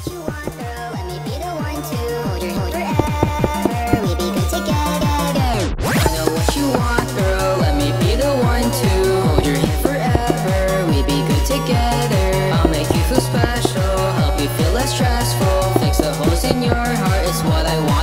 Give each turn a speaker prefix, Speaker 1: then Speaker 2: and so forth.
Speaker 1: what you want, girl. Let me be the one to hold your hand forever. We be good together. I know what you want, girl. Let me be the one to hold your hand forever. We be good together. I'll make you feel special, help you feel less stressful. Fix the holes in your heart is what I want.